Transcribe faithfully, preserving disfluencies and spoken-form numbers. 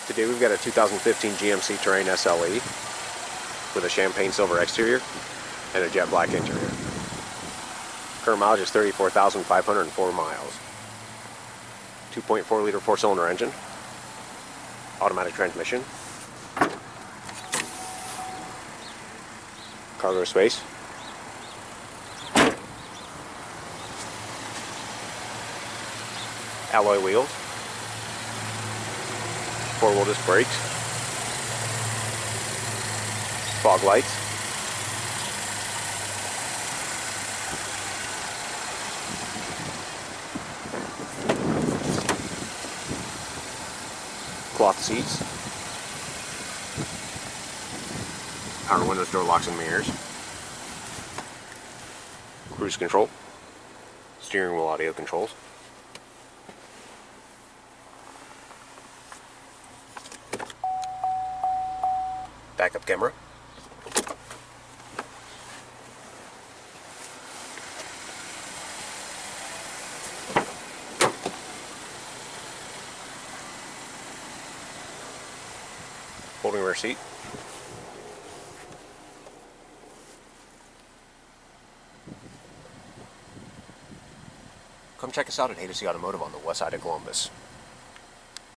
Today we've got a two thousand fifteen G M C Terrain S L E with a champagne silver exterior and a jet black interior. Current mileage is thirty-four thousand five hundred four miles. two point four liter four-cylinder engine, automatic transmission, cargo space, alloy wheels, four-wheel disc brakes, fog lights, cloth seats, power windows, door locks and mirrors, cruise control, steering wheel audio controls, backup camera, folding rear seat, come check us out at A to C Automotive on the west side of Columbus.